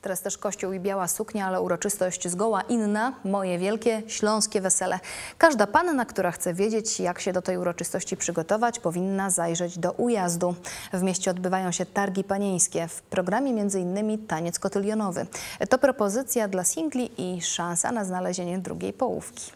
Teraz też kościół i biała suknia, ale uroczystość zgoła inna, moje wielkie śląskie wesele. Każda panna, która chce wiedzieć, jak się do tej uroczystości przygotować, powinna zajrzeć do Ujazdu. W mieście odbywają się targi panieńskie. W programie m.in. taniec kotylionowy. To propozycja dla singli i szansa na znalezienie drugiej połówki.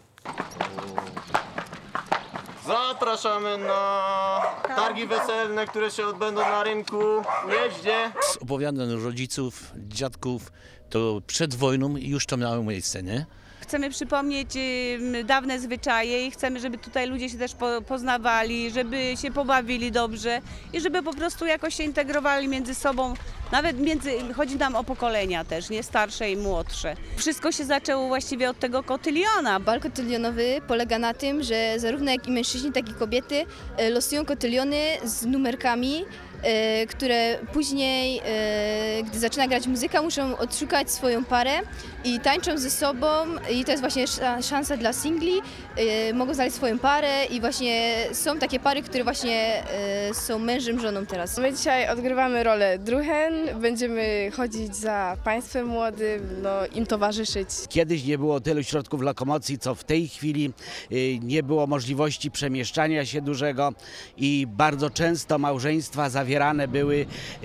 Zapraszamy na targi weselne, które się odbędą na rynku w Jeździe. Z opowiadań rodziców, dziadków, to przed wojną już to miało miejsce, nie? Chcemy przypomnieć dawne zwyczaje i chcemy, żeby tutaj ludzie się też poznawali, żeby się pobawili dobrze i żeby po prostu jakoś się integrowali między sobą. Nawet chodzi nam o pokolenia też, nie starsze i młodsze. Wszystko się zaczęło właściwie od tego kotyliona. Bal kotylionowy polega na tym, że zarówno jak i mężczyźni, tak i kobiety losują kotyliony z numerkami, które później, gdy zaczyna grać muzyka, muszą odszukać swoją parę i tańczą ze sobą i to jest właśnie szansa dla singli, mogą znaleźć swoją parę i właśnie są takie pary, które właśnie są mężem, żoną teraz. My dzisiaj odgrywamy rolę druhen, będziemy chodzić za państwem młodym, im towarzyszyć. Kiedyś nie było tylu środków lokomocji, co w tej chwili, nie było możliwości przemieszczania się dużego i bardzo często małżeństwa zawierane były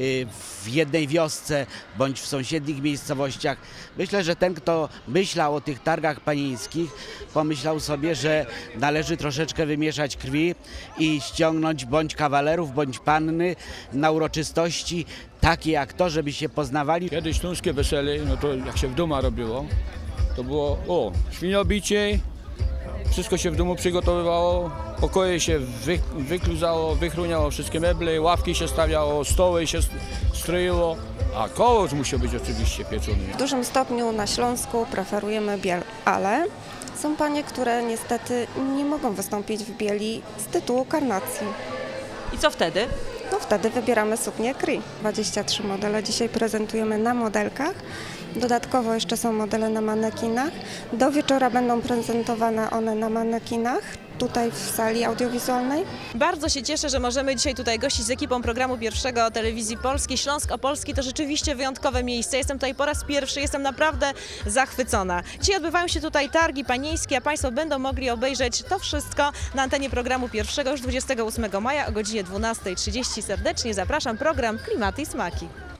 w jednej wiosce bądź w sąsiednich miejscowościach. Myślę, że ten, kto myślał o tych targach panieńskich, pomyślał sobie, że należy troszeczkę wymieszać krwi i ściągnąć bądź kawalerów, bądź panny na uroczystości takie jak to, żeby się poznawali. Kiedyś śląskie wesele, no to jak się w domu robiło, to było świniobicie, wszystko się w domu przygotowywało, pokoje się wykluzało, wychruniało wszystkie meble, ławki się stawiało, stoły się stroiło, a kołocz musiał być oczywiście pieczony. W dużym stopniu na Śląsku preferujemy biel, ale są panie, które niestety nie mogą wystąpić w bieli z tytułu karnacji. I co wtedy? No wtedy wybieramy suknię Kri. 23 modele dzisiaj prezentujemy na modelkach. Dodatkowo jeszcze są modele na manekinach. Do wieczora będą prezentowane one na manekinach, tutaj w sali audiowizualnej. Bardzo się cieszę, że możemy dzisiaj tutaj gościć z ekipą programu pierwszego Telewizji Polskiej. Śląsk Opolski to rzeczywiście wyjątkowe miejsce. Jestem tutaj po raz pierwszy, jestem naprawdę zachwycona. Dzisiaj odbywają się tutaj targi panieńskie, a Państwo będą mogli obejrzeć to wszystko na antenie programu pierwszego już 28 maja o godzinie 12:30. Serdecznie zapraszam, program Klimaty i Smaki.